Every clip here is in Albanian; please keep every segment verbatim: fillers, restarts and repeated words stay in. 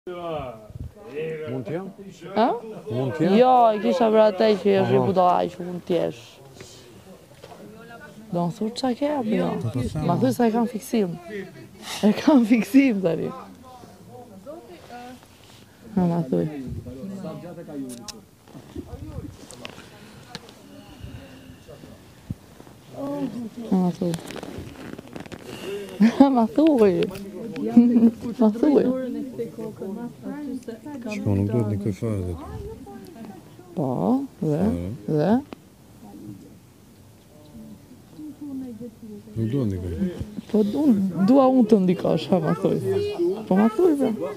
Mund t'jem? Ha? Mund t'jem? Jo, e kisha për atë që është i budallaj që mund t'jesh. Do në thurë qa ke apo jo? Ma thuj sa e kam fiksim. E kam fiksim tani. Ha, ma thuj. Ha, ma thuj. Ma thuj. Ma thuj. Shko, nuk duhet një këj fare dhe tu. Po, dhe, dhe. Nuk duhet një këj. Po unë dua unë të ndikosh, ha ma thuj. Po ma thuj, bre. Jam në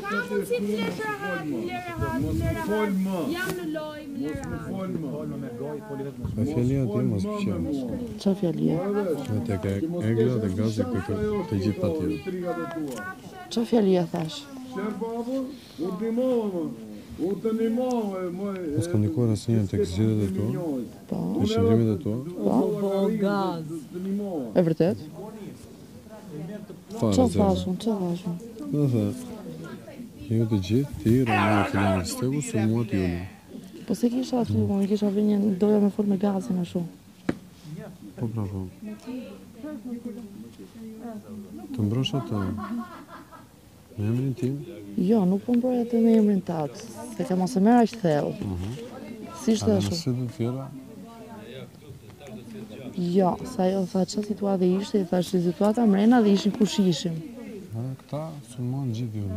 loj, më E fjallia ti mos pëqenë. Qa fjallia? E te ke egla dhe gazi këtë të gjithë pa tjera. Qa fjallia thash? Mos kam ndikuar asë njën të këzgjitët e tua, Po. të shëndrimit e tua, E vërtet? fare Qa zero. thashun, qa thashun? Dhe dhe, ju të gjithë, ti, Romeo Filani Stegu, së mua të juni. Po se kisha aty, unë kisha vënjë, doja me fol me gazin e shumë. Po pra po. Të mbrosha të në emrin tim, Jo, nuk po mbroja të me emrin tatë, se ka mos e mera aq thellë. Si ishte edhe në ashtu? sytë të tjera, Jo, sa jo tha qa situatë ishte, i thash situata mrena dhe ishin kush ishim. edhe këta sulmon gjithë juni.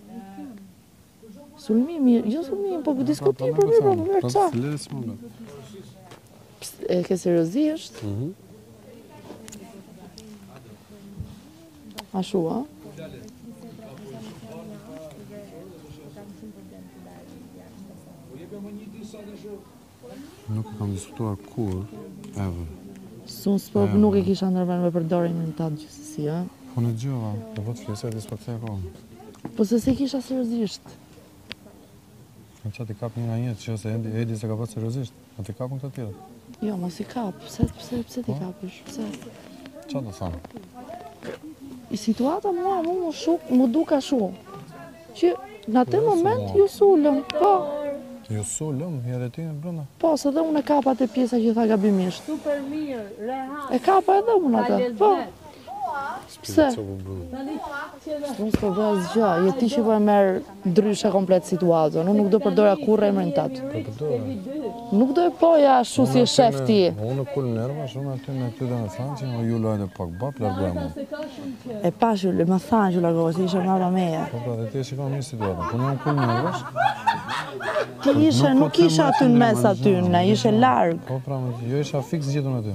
Sulmimi, jo sulmimi, po diskutim për mirë, po për mirë, qa? Pra, lere s'më nga. E ke seriozisht? Ashtu, a? Nuk e kam diskutuar kur, ever. Sun s'po nuk e kisha ndërmen me përdorin në tatë gjithësisi, a? Po në gjova, do po të fjesër disë për të thejë kohë. Po se se kisha seriozisht. Në që ti kap një nga njëtë që se Edi, Edi se ka patë seriozisht, a ti kapën këta tjera. Jo, mos i kap, pse, pse, pse ti kapish, pse? Qa do thamë? I situata mua, mu më shuk, mu duka shumë. Që në atë moment ju sulëm, po, Ju sulëm, i edhe ti në brënda. po, se dhe unë e kapa atë pjesa që tha gabimisht. super mirë, rehat. E kapa edhe unë atë, po. Pse? Co po brënda. Unë s'po bëj asgjë, je ti që po e merr ndryshe komplet situatën. Unë nuk do përdora kurrë emrin tatë. Po përdojë. Nuk do e poja ashtu si e shef ti. Unë kul nerva, shumë aty me ty dhe me thanë që ju lojde pak bap, largohem unë. E pash ju, më thanë që largohet, se ishe marra meje. Po pra, dhe ti e shikon një situatën. Po në unë kul nervash, Ti ishe, nuk ishe aty në mes aty, ne ishe larg. po pra, jo isha fix gjithun aty.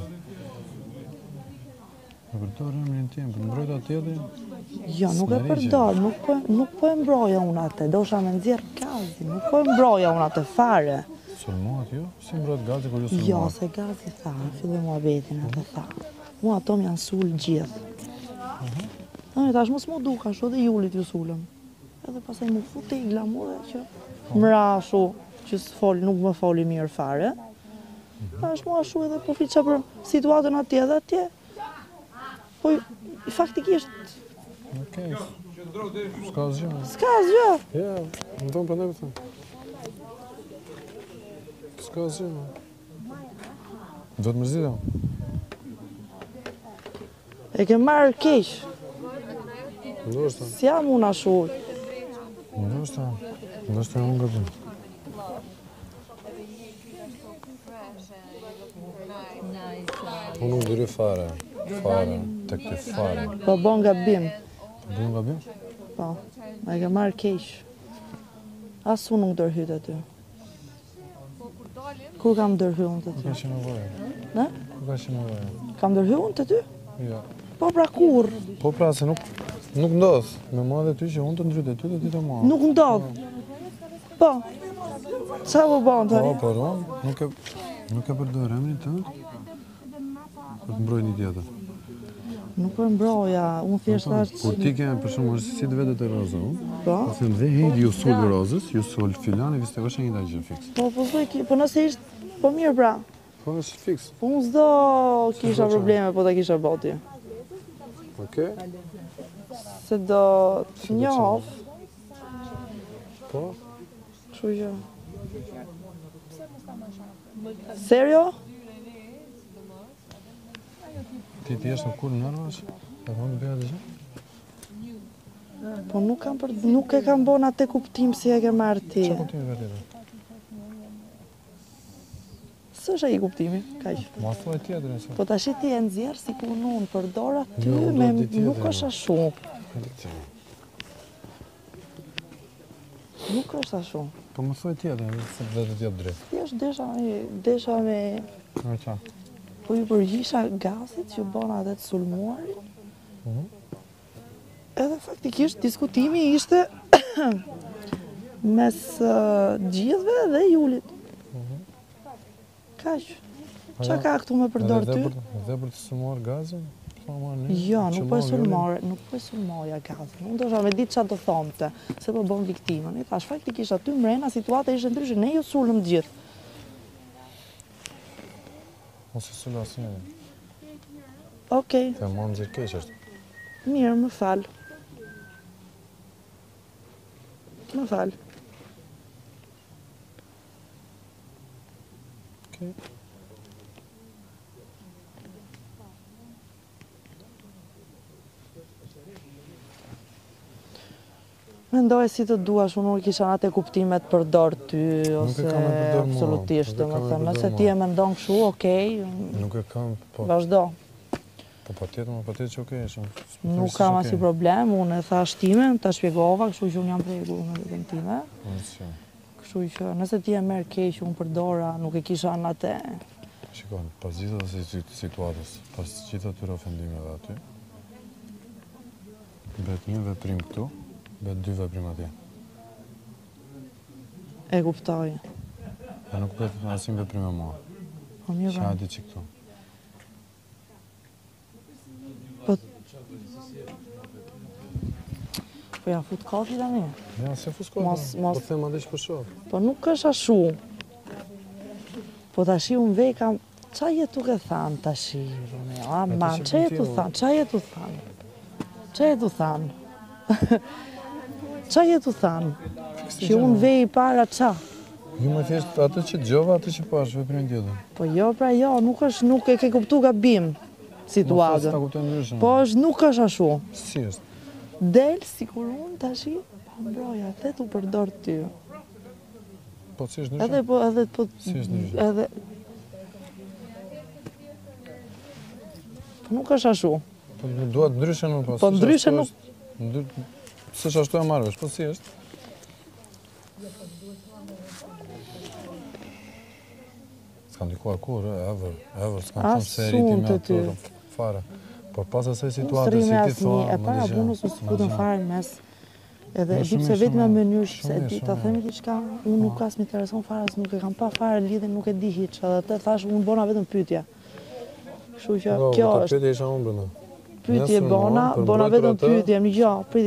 E përdojë emrin tim, për mbrojt atjeli, Jo, nuk e përdor, nuk po, nuk po e mbroja unë atë, dosha me nxjerr gazin, nuk po e mbroja unë atë fare. sulmohat jo? Si mbrojt gazi kur ju sulmohat? Jo, se gazi tha, filloj muhabetin atë tha. Mua ato më janë sul gjithë. Në tash mos mu duka ashtu dhe Julit ju sulëm. Edhe pasaj mu fute i glamu dhe që mra ashtu që s'fol, nuk më foli mirë fare. Tash mu ashtu edhe po fliqa për situatën atje dhe atje. Po faktikisht Okej, s'ka asgjë. s'ka asgjë. Ja, më tonë për ne për thëmë. S'ka asgjë. Do të mërzita? E ke marrë keq. Ndoshta, S'jam unë ashtu. ndoshta, ndoshta unë gëbim. Unë nuk dyri fare, fare, të këti fare. Po bon gabim. Bëjmë gëbim? Po, e ke marrë keq. As unë nuk dërhyt aty. Kur kam dërhy unë të Ku ty? ka që në vaje? Ne? Ku ka që në vaje? Kam dërhy unë të ty? Ja. Po pra kur? Po pra, se nuk, nuk ndodh. Me ma dhe ty që unë të ndryt e ty dhe ty të ma. Nuk ndodh. Po. Qa po bon Po, tani? por unë nuk e, nuk e përdojë emrin të për të mbroj një tjetër. Nuk po e mbroja, unë thjesht thash. Kur ti ke për shumë, është si të vedet e roza, unë? Po. Po them dhe hejdi ju sul rozës, ju sul filani, viste është një da gjë fix. Po po thuj, ki- po nëse ishte, po mirë pra. Po është fix. Po unë s'do kisha probleme, po ta kisha boti. Okej? Se do të njoh Po? Kështu që... Serio? Ti ti jesh në kur nërvash? E thonë bëja dhe që? Po nuk kam për... nuk e kam bon atë kuptim si e ke marrë ti. Që kuptimi për tjetër? Së është ai kuptimi, kaq. Ma thuaj tjetër e se. Po tash ti e nxjerr si ku unë përdor aty Jo, me do di nuk tjetër, është ashtu. Nuk është ashtu. Po më thuaj tjetër, se dhe të tjetë drejt. Thjesht desha me desha me Në qa? po ju përgjisha gazit që bën atë të sulmuarit. Mhm. Edhe faktikisht diskutimi ishte mes uh, gjithve dhe Julit. Kaq. Qa ka këtu me përdor Edhe ty? për- Edhe për të sumuar gazin? Po, marrë një, Jo, nuk po e qëllon sulmore, nuk po e sulmoja gazin. Unë dosha me ditë qa të thomte, se po bën viktimën. I thash, faktikisht aty mrena situata ishte ndryshe, ne ju sulëm gjithë. Julit. Ose sulë asë një. Okej, Te më në zirë keq është. mirë, më fal. Më fal. Okej. Mendoj si të duash, unë nuk kisha atë kuptimet përdor ty, Nuk e ose kam e përdor mua, absolutisht, nuk e kam e domethënë, përdor nëse mua. ti e mendon kështu, okej, Nuk e kam, po, vazhdo. po pa tjetër, pa tjetër që okej është. Nuk kam asnjë problem, unë e thash timen, ta shpjegova, kështu që unë jam prekur me veten time. Kështu që nëse ti e merr keq, unë përdora, nuk e kisha në atë. Shikon, pas gjithë të situatës, pas gjithë atyre ofendimeve aty, bet një veprim këtu, bet dy veprim atje. E kuptoj. E nuk bet asim veprim e mua. Po mirë, Që pra. hajde që këtu. Po Po ja fut kafi tani. Ja, se fuskova, Mos- mos- po them adhe që për shoh. Po nuk është ashtu. Po tashi unë vej kam... Qa jetu ke thanë tashi, Romeo? A, E, man, tashi qa jetu kuptim, thanë? Qa jetu thanë? Qa jetu thanë? Qa jetu thanë? Që unë vej para qa? Ju më thjesht atë që gjova, atë që pash, veprim tjetër. Po jo, pra jo, nuk është, nuk e ke kuptu gabim Më thjesht ta situatën. kuptoj ndryshëm. Po është, nuk është ashtu. Si është? Del, si kur unë tashi, po mbroja, the tu përdor ty. Po si është ndryshëm? Edhe po, edhe po, Si është ndryshëm? edhe... Po nuk është ashtu. Po duhet ndryshe nuk, po. Po s'është ndryshe ashtu nuk- është- ndry- S'është ashtu e marrësh, po si është? S'kam ndikuar kur, e, ever, ever, s'kam thënë se rriti me Asunte ty. ato fare. Por pas asaj Unë situate, s'rri si me ti asnjë, thua, e më para dëgjoj, punës u më s'futën dëgjoj. fare në mes. Edhe Jo, e di shumë pse mirë, vetëm shumë në mirë. mënyrë Shumë se mirë, ti shumë ta mirë. themi diçka, unë nuk as më intereson fare, as nuk e kam pa fare lidhjen, nuk e di hiç, edhe të thash unë bona vetëm pyetje. Kështu që Po, kjo ta është pyetje isha unë brenda. pyetje Nesër, bona, për bona mbrojtur vetëm atë- pyetje, më jo, priti.